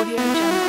Audio Jungle.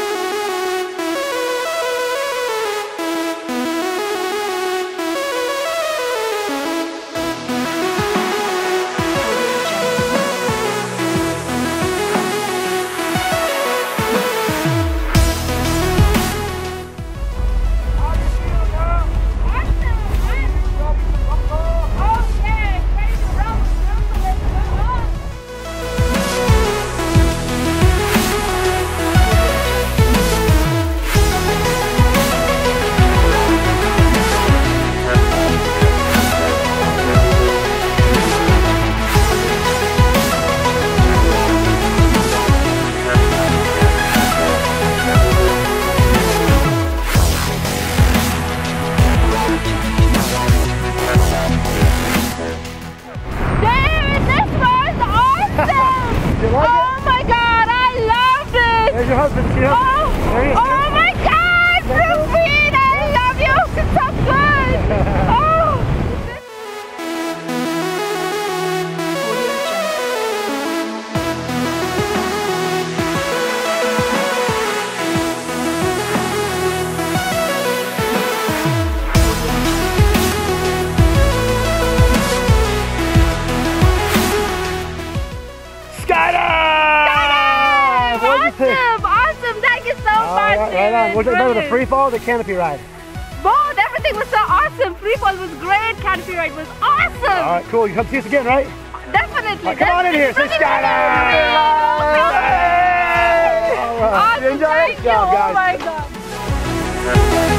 There's your husband, see him? Oh my God, Rufine, I love you. It's so good. Oh. Skydive! What did you think? Awesome, thank you so much. Right on. Was it better the free fall or the canopy ride? Both, everything was so awesome. Free fall was great, canopy ride was awesome. All right, cool. You come see us again, right? Definitely. Right, come on in here, say skydive! Awesome, Enjoy it? thank you. Good job, guys. Oh my God.